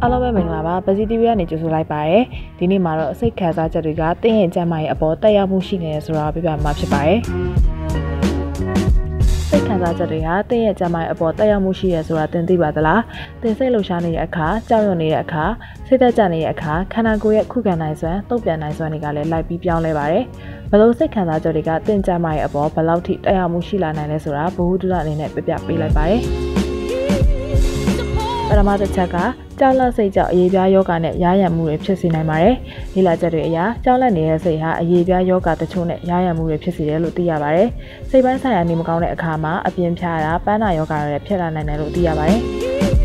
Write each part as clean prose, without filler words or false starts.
အားလုံးပဲမင်္ဂလာပါ Positive ကနေကြိုဆိုလိုက်ပါရယ်ဒီနေ့မှာတော့စိတ်ခံစားချက်တွေကတင်းရင်ကျန်းမာရေးအပေါ်တက်ရောက်မှုရှိနေတယ်ဆိုတာပြပြမှာဖြစ်ပါရယ်စိတ်ခံစားချက်တွေဟာတင်းရဲ့ကျန်းမာရေးအပေါ်တက်ရောက်မှုရှိရဆိုတာသင်သိပါသလားတင်းစိတ်လှုပ်ရှားနေတဲ့အခါကြောက်ရွံ့နေတဲ့အခါစိတ်သက်ကြနေတဲ့အခါခန္ဓာကိုယ်ရဲ့ခုခံနိုင်စွမ်းတုံ့ပြန်နိုင်စွမ်းတွေကလည်းလိုက်ပြီးပြောင်းလဲပါတယ်ဘလို့စိတ်ခံစားချက်တွေကတင်းကျန်းမာရေးအပေါ်ဘယ်လောက်ထိတက်ရောက်မှုရှိလာနိုင်လဲဆိုတာဘ ഹു တုဒအနေနဲ့ပြပြပေးလိုက်ပါရယ်ပထမတစ်ချက်ကကြောက်လန့်စိတ်ကြောင့်အရေးပြားယောဂနဲ့ရာရံမှုတွေဖြစ်စေနိုင်ပါတယ်။ဒီလာချက်တွေအရကြောက်လန့်နေတဲ့စိတ်ဟာအရေးပြားယောဂတချို့နဲ့ရာရံမှုတွေဖြစ်စေတယ်လို့သိရပါတယ်။စိတ်ပိုင်းဆိုင်ရာနေမကောင်းတဲ့အခါမှာအပြင်းဖြားတာပန်းနာယောဂတွေဖြစ်လာနိုင်တယ်လို့သိရပါတယ်။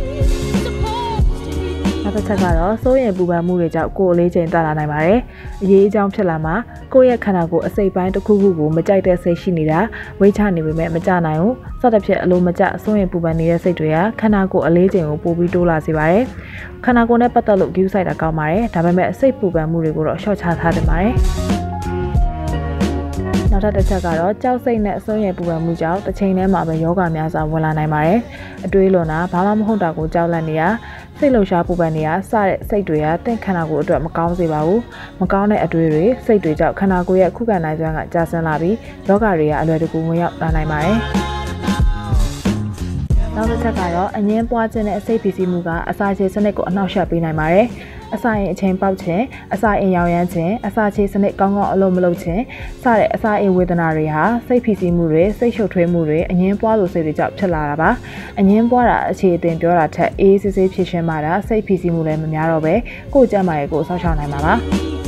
နောက်တစ်ချက်ကတော့စိုးရိမ်ပူပန်မှုတွေကြောင့်ကိုယ်အလေးချိန်တက်လာနိုင်ပါတယ်။အရေးအကြောင်းဖြစ်လာမှာကိုယ့်ရဲ့ခန္ဓာကိုယ်အစိတ်ပိုင်းတစ်ခုခုကိုမကြိုက်တဲ့စိတ်ရှိနေတာဝိချနေပေမဲ့မကြနိုင်ဘူး။စသဖြင့်အလိုမကျစိုးရိမ်ပူပန်နေတဲ့စိတ်တွေကခန္ဓာကိုယ်အလေးချိန်ကိုပိုပြီးတိုးလာစေပါတယ်။ခန္ဓာကိုယ်နဲ့ပတ်သက်လို့ဂရုစိုက်တာကောင်းပါတယ်။ဒါပေမဲ့စိတ်ပူပန်မှုတွေကိုတော့လျှော့ချထားသင့်ပါတယ်။နောက်တစ်ချက်ကတော့ကြောက်စိတ်နဲ့အစိုးရိမ်ပူပန်မှုကြောင့်တစ်ချိန်တည်းမှာပဲယောဂများစွာဝင်လာနိုင်ပါတယ်။အတွေးလွန်တာဘာမှမဟုတ်တာကိုကြောက်လန့်နေတာစိတ်လှုပ်ရှားပူပန်နေတာစတဲ့စိတ်တွေကတင့်ခန္ဓာကိုယ်အတွက်မကောင်းစေပါဘူး။မကောင်းတဲ့အတွေးတွေစိတ်တွေကြောင့်ခန္ဓာကိုယ်ရဲ့ခုခံနိုင်စွမ်းကကျဆင်းလာပြီးယောဂတွေကအလွယ်တကူဝင်ရောက်လာနိုင်ပါတယ်။နောက်တစ်ချက်ကတော့အငင်းပွားခြင်းနဲ့အစိတ်ဖိစီးမှုကအစာချေစနစ်ကိုအနှောက်အယှက်ပေးနိုင်ပါတယ်။အစာအိမ်အချိန်ပေါက်ခြင်းအစာအိမ်ရောင်ရမ်းခြင်းအစာချေစနစ်ကောင်းကောင်းအလုပ်မလုပ်ခြင်းစတဲ့အစာအိမ်ဝေဒနာတွေဟာစိတ်ဖိစီးမှုတွေစိတ်ရှုပ်ထွေးမှုတွေအငင်းပွားလိုစိတ်တွေကြောင့်ဖြစ်လာတာပါအငင်းပွားတာအခြေအတင်ပြောတာထက်အေးစစ်စစ်ဖြစ်ရှင်းမှတာစိတ်ဖိစီးမှုလည်းမများတော့ပဲကိုယ်ကျန်းမာရေးကိုဆောက်ရှောက်နိုင်မှာပါ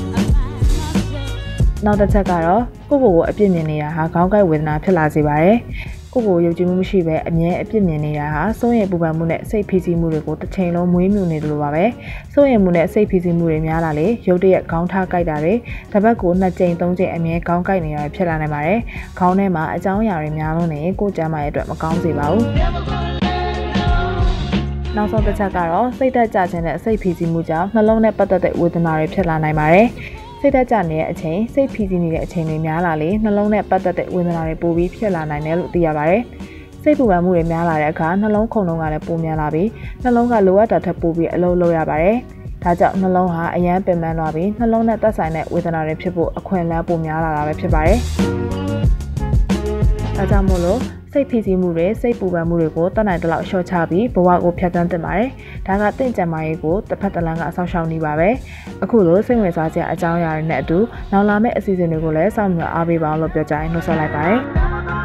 နောက်တစ်ချက်ကတော့ကိုယ့်ကိုယ်ကိုအပြစ်မြင်နေတာဟာခေါင်းကိုက်ဝေဒနာဖြစ်လာစေပါတယ်ကိုယ့်ကိုယ်ယုံကြည်မှုမရှိဘဲအမြဲအပြစ်မြင်နေတာဟာစိုးရိမ်ပူပန်မှုနဲ့စိတ်ဖိစီးမှုတွေကိုတစ်ချိန်လုံးမွေးမြူနေတယ်လို့ပါပဲစိုးရိမ်မှုနဲ့စိတ်ဖိစီးမှုတွေများလာလေရုတ်တရက်ခေါင်းထားကိုက်တာတွေတစ်ပတ်ကို2ကြိမ်3ကြိမ်အမြဲခေါင်းကိုက်နေတာဖြစ်လာနိုင်ပါတယ်ခေါင်းထဲမှာအကြောင်းအရာတွေများလို့နေကိုယ်ကျန်းမာရေးအတွက်မကောင်းစေပါဘူးနောက်ဆုံးတစ်ချက်ကတော့စိတ်သက်ကြခြင်းနဲ့စိတ်ဖိစီးမှုကြောင့်နှလုံးနဲ့ပတ်သက်တဲ့ဝေဒနာတွေဖြစ်လာနိုင်ပါတယ်စိတ်သက်ကြနေတဲ့အချိန်စိတ်ဖိစီးနေတဲ့အချိန်တွေများလာလေနှလုံးနဲ့ပတ်သက်တဲ့ဝေဒနာတွေပိုပြီးဖြစ်လာနိုင်တယ်လို့သိရပါတယ်။စိတ်ပူပန်မှုတွေများလာတဲ့အခါနှလုံးခုန်လုံးကလည်းပိုများလာပြီးနှလုံးကလိုအပ်တာထက်ပိုပြီးအလုပ်လုပ်ရပါတယ်။ဒါကြောင့်နှလုံးဟာအယမ်းပင်ပန်းသွားပြီးနှလုံးနဲ့သက်ဆိုင်တဲ့ဝေဒနာတွေဖြစ်ဖို့အခွင့်အလမ်းပိုများလာတာပဲဖြစ်ပါတယ်။ဒါကြောင့်မို့လို့စိတ်ဖိစီးမှုတွေစိတ်ပူပန်မှုတွေကိုတတ်နိုင်တဲ့လောက်လျှော့ချပြီးဘဝကိုဖြတ်သန်းသင့်ပါတယ်။ဒါကတင့်ကြံမာရေးကိုတစ်ဖက်တစ်လမ်းကအဆောက်အအုံနေပါပဲ။အခုလိုစိတ်ဝင်စားစရာအကြောင်းအရာတွေနဲ့အတူနောက်လာမယ့်အစီအစဉ်တွေကိုလည်းစောင့်မျှော်အားပေးပါအောင်လို့ပြောကြရင်နှုတ်ဆက်လိုက်ပါတယ်။